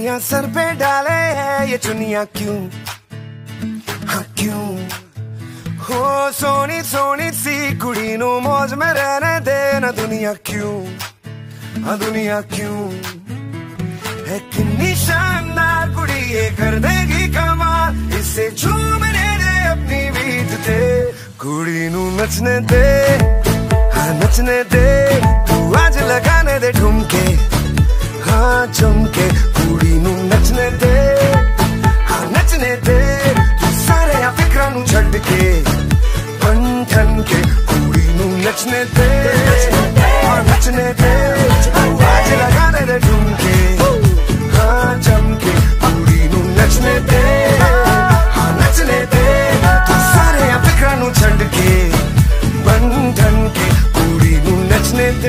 चुन्नियां sir पे डाले है ये चुन्नियां क्यों, हाँ क्यों। हो सोनी सोनी सी कुड़ी नू मौज में रहने दे ना दुनिया क्यों, हाँ दुनिया क्यों। है कितनी शानदार कुड़ी ये कर देगी कमाल, इसे झूमने दे अपनी बीट ते। कुड़ी नू नचने दे, हाँ नचने दे, तू आज लगाने दे ठुमके, हाँ झुमके। कुड़ी नू नचने दे, हाँ नचने दे, तू सारे फिक्रां नू छड्ड के बन ठन के। कुड़ी नू नचने दे, हाँ नचने दे, तू आज लगाने दे ठुमके, हाँ झुमके। कुड़ी नू नचने दे, हाँ नचने दे, तू सारे फिक्रां नू छड्ड के बन ठन के। कुड़ी नू नचने दे।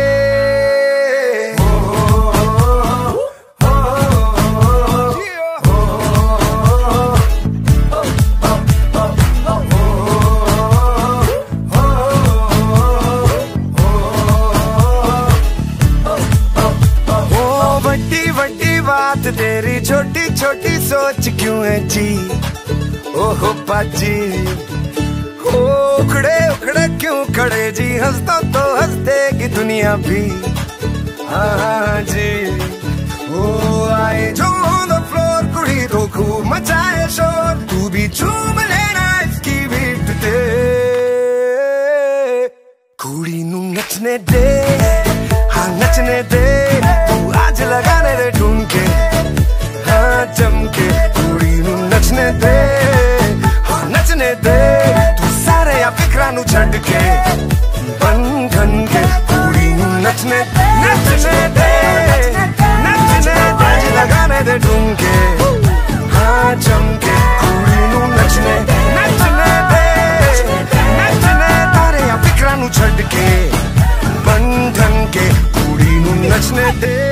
बात तेरी छोटी छोटी सोच क्यों है जी, ओहो पाजी। हो उखड़े उखड़े क्यों खड़े जी, हंस तो हंस देगी दुनिया भी, हाँ जी। ओ आए जो ऑन द फ्लोर कुड़ी तो खूब मचाए शोर, तू भी झूम लेना इसकी बीट ते। कुड़ी नू नचने दे, हाँ नचने दे, तू आज लगाने दे ठुमके, हाँ चमके। कुड़ी नू नचने दे, हाँ नचने दे, तू सारे फिक्रां नू छड्ड के बन ठन के। कुड़ी नू नचने दे, नचने दे, नचने दे, आज लगाने दे ठुमके, हाँ चमके। कुड़ी नू नचने दे, नचने दे, नचने तारे फिक्रां नू छड्ड के बन ठन के। कुड़ी नू नचने दे।